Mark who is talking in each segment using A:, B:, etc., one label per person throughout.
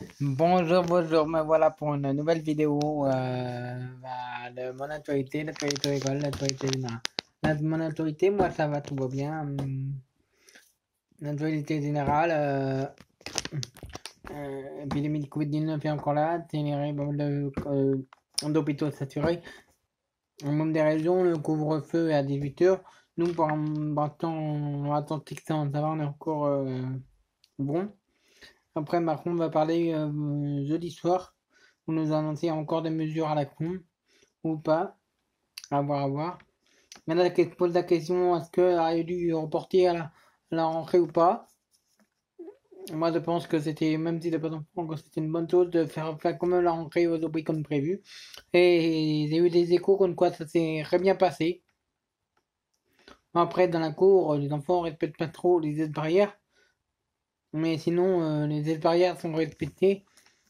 A: Bonjour, bonjour, me voilà pour une nouvelle vidéo de mon actualité, l'actualité rigole, l'actualité générale. Mon actualité, moi ça va, tout va bien. L'actualité générale, l'épidémie de Covid-19 est encore là, d'hôpitaux saturés. Au même des régions, le couvre-feu est à 18h. Nous, pour l'instant, on attend que ça va, on est encore bon. Après, Macron va parler jeudi soir. On nous a annoncé encore des mesures à la con ou pas. À voir, à voir. Maintenant, je pose la question, est-ce qu'elle aurait dû reporter à la rentrée ou pas? Moi, je pense que c'était, même s'il n'a pas d'enfant, que c'était une bonne chose de faire quand même la rentrée aux prix comme prévu. Et j'ai eu des échos comme quoi ça s'est très bien passé. Après, dans la cour, les enfants respectent pas trop les aides barrières. Mais sinon, les aides barrières sont respectées.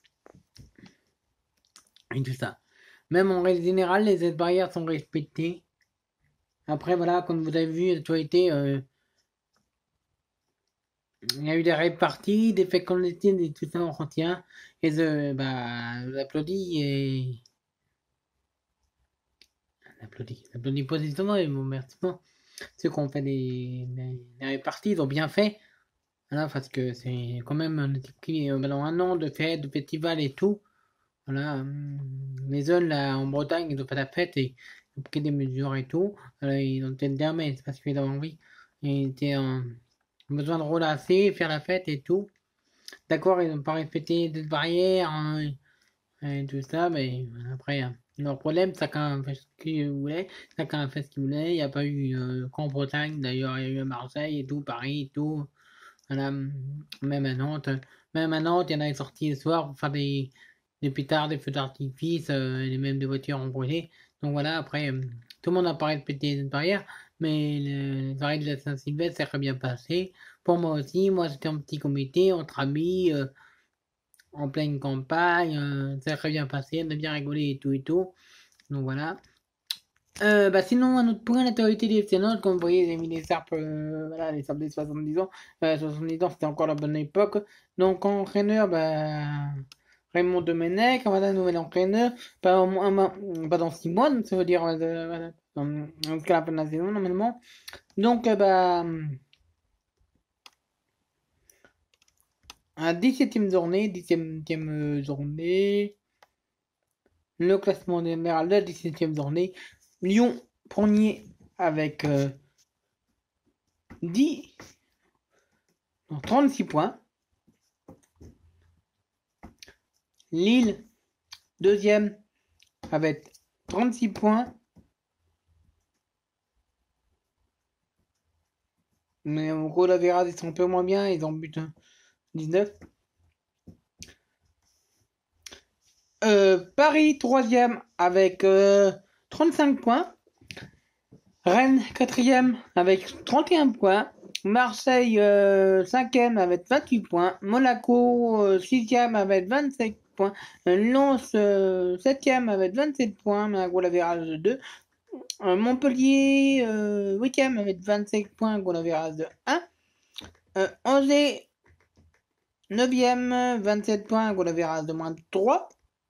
A: Et tout ça. Même en règle générale, les aides barrières sont respectées. Après, voilà, comme vous avez vu, l'actualité, il y a eu des réparties, des faits clandestines et tout ça, on retient. Et j'applaudis et. J'applaudis positivement et remerciement. Ceux qui ont fait des réparties, ils ont bien fait. Voilà, parce que c'est quand même un type qui, pendant un an de fêtes, de festivals et tout. Voilà, les zones là en Bretagne, ils ont fait la fête et ils ont pris des mesures et tout. Ils ont peut-être dire, mais c'est parce qu'ils avaient envie. Ils étaient en besoin de relasser, faire la fête et tout. D'accord, ils n'ont pas respecté des barrières hein, et tout ça, mais après, leur problème, chacun a fait ce qu'il voulait, chacun a fait ce qu'il voulait. Il n'y a pas eu qu'en Bretagne, d'ailleurs, il y a eu à Marseille et tout, Paris et tout. Voilà, même à Nantes. Même à Nantes, il y en a qui sont sortis le soir pour faire des pétards, des feux d'artifice, et même des voitures en brûlé. Donc voilà, après, tout le monde n'a pas respecté les barrières, mais les arrêts de la Saint-Sylvestre, ça a très bien passé. Pour moi aussi, moi j'étais en petit comité, entre amis, en pleine campagne, ça a très bien passé, on a bien rigolé et tout et tout. Donc voilà. Sinon, un autre point, la théorie des Sénats, comme vous voyez, j'ai mis les sarpes, voilà, les sarpes des 70 ans. 70 ans, c'était encore la bonne époque. Donc, en entraîneur, Raymond Domenech, voilà, nouvel entraîneur. Pas dans 6 mois, donc ça veut dire, voilà, jusqu'à la fin de la saison, normalement. Donc, à 17e journée, 17e journée, le classement général de la 17e journée, Lyon, premier avec 10, non, 36 points. Lille, deuxième, avec 36 points. Mais en gros, la Vera, ils sont un peu moins bien. Ils ont but 19. Paris, troisième, avec 35 points. Rennes, quatrième, avec 31 points. Marseille, cinquième, avec 28 points. Monaco, sixième, avec 27 points. Lens, septième, avec 27 points. Mais un gros average de 2. Montpellier, 8e avec 25 points, goal average de 1. Angers, 9e, 27 points, goal average de moins 3.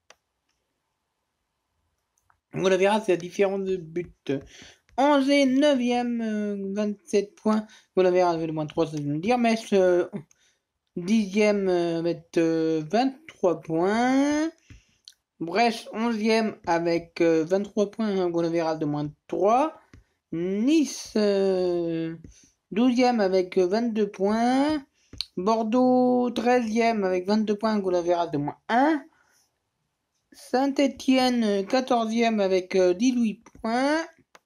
A: Goal average, c'est la différence de but. Angers, 9e, 27 points, goal average de moins 3, ça veut dire. Metz, 10e avec 23 points. Brest, 11e avec 23 points, goal average de moins 3. Nice, 12e avec 22 points. Bordeaux, 13e avec 22 points, goal average de moins 1. Saint-Étienne, 14e avec 18 points.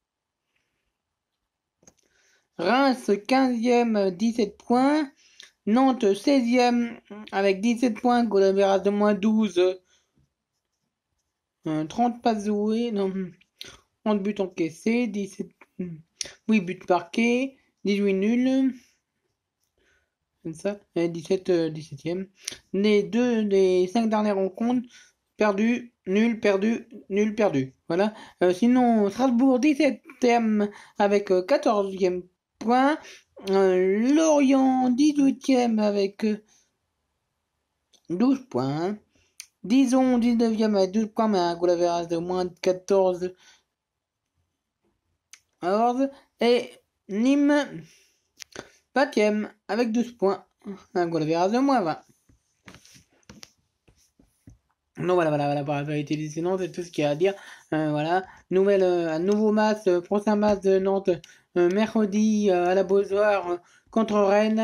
A: Reims, 15e, 17 points. Nantes, 16e avec 17 points, goal average de moins 12. 30 passes jouées, non, 30 buts encaissés, 17, 8 buts marqués, 18 nuls. Comme ça, 17e. Les 5 dernières rencontres, perdu, nul, perdu, nul, perdu. Voilà. Sinon, Strasbourg, 17e avec 14e point. Lorient, 18e avec 12 points. Dijon 19e avec 12 points, mais un goal average de moins de 14. Et Nîmes 20e avec 12 points. Un goal average de moins 20. Non, voilà, pour la vérité des Nantes, c'est tout ce qu'il y a à dire. Voilà, un nouveau match, prochain match de Nantes, mercredi à la Beaujoire contre Rennes,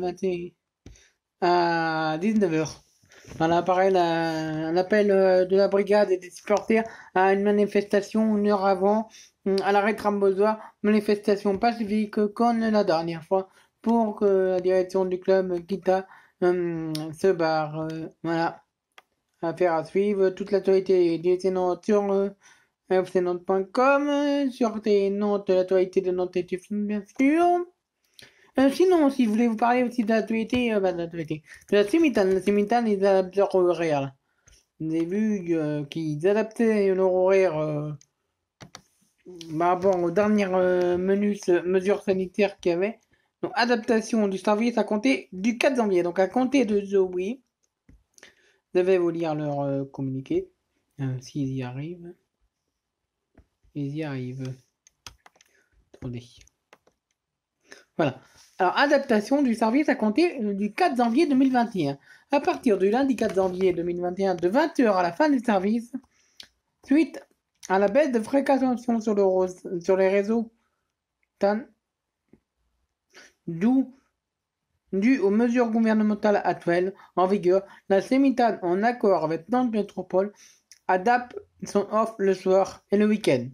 A: à 19h. Voilà, pareil, un appel de la brigade et des supporters à une manifestation une heure avant, à l'arrêt tram Beaujoire, manifestation pacifique comme la dernière fois, pour que la direction du club quitte se barre. Voilà. Affaire à suivre, toute l'actualité des Nantes sur fcnantes.com, sur tes Nantes, l'actualité de Nantes et Tiffany, bien sûr. Sinon, si vous voulez vous parler aussi de l'actualité, de la Cimitane, ils adaptent leur horaire. Vous avez vu qu'ils adaptaient leur horaire par rapport aux dernières mesures sanitaires qu'il y avait. Donc, adaptation du service à compter du 4 janvier. Donc, à compter de Zoé. Je vais vous lire leur communiqué. S'ils y arrivent. Ils y arrivent. Attendez. Voilà. Alors, adaptation du service à compter du 4 janvier 2021. À partir du lundi 4 janvier 2021, de 20h à la fin du service, suite à la baisse de fréquentation sur les réseaux TAN, dû aux mesures gouvernementales actuelles en vigueur, la Cimitane, en accord avec Nantes Métropole, adapte son offre le soir et le week-end.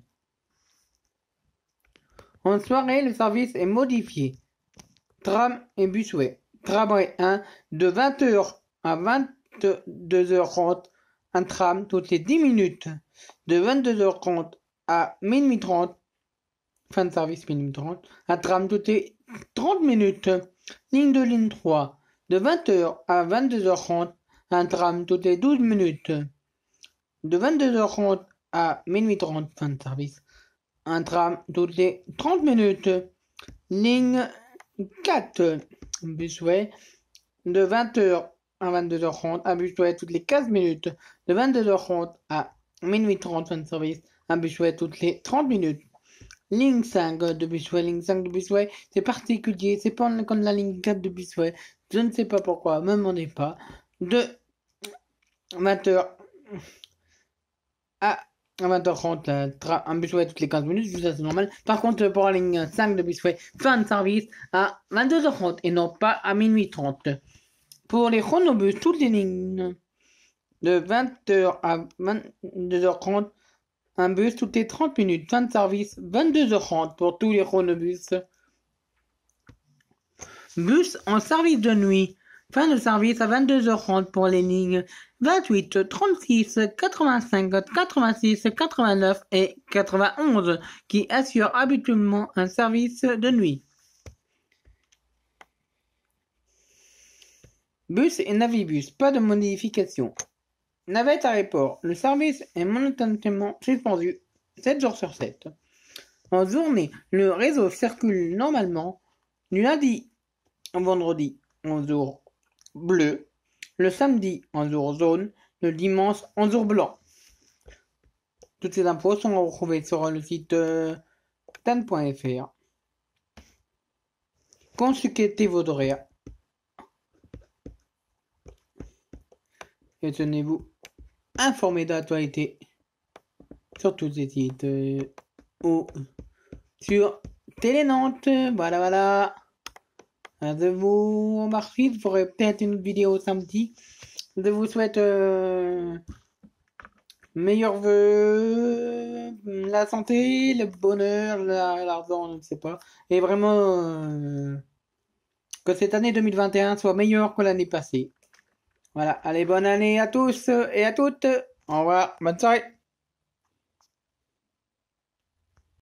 A: En soirée, le service est modifié. Tram et busway. Tramway 1, de 20h à 22h30. Un tram toutes les 10 minutes. De 22h30 à minuit 30. Fin de service minuit 30. Un tram toutes les 30 minutes. Ligne 2, ligne 3. De 20h à 22h30. Un tram toutes les 12 minutes. De 22h30 à minuit 30. Fin de service. Un tram toutes les 30 minutes. Ligne 4. Busway. De 20h à 22h30. Un busway toutes les 15 minutes. De 22h30 à minuit 30. Fin de service. Un busway toutes les 30 minutes. Ligne 5 de Busway. Ligne 5 de Busway. C'est particulier. C'est pas comme la ligne 4 de Busway. Je ne sais pas pourquoi. Me demandez pas. De 20h à 20h30, un busway toutes les 15 minutes, ça c'est normal. Par contre, pour la ligne 5 de busway, fin de service à 22h30 et non pas à minuit 30. Pour les chronobus, toutes les lignes de 20h à 22h30, un bus toutes les 30 minutes. Fin de service 22h30 pour tous les chronobus. Bus en service de nuit. Fin de service à 22h30 pour les lignes 28, 36, 85, 86, 89 et 91 qui assurent habituellement un service de nuit. Bus et navibus, pas de modification. Navette aéroport, le service est momentanément suspendu 7 jours sur 7. En journée, le réseau circule normalement du lundi au vendredi en jour bleu, le samedi en jour jaune, le dimanche en jour blanc. Toutes ces infos sont retrouvées sur le site tan.fr. Consultez vos horaires. Et tenez-vous informés de l'actualité sur tous ces sites ou sur Télé Nantes. Voilà. De vous remercie, je ferai peut-être une vidéo samedi. Je vous souhaite meilleurs vœux, la santé, le bonheur, l'argent, je ne sais pas. Et vraiment que cette année 2021 soit meilleure que l'année passée. Voilà, allez, bonne année à tous et à toutes. Au revoir, bonne soirée.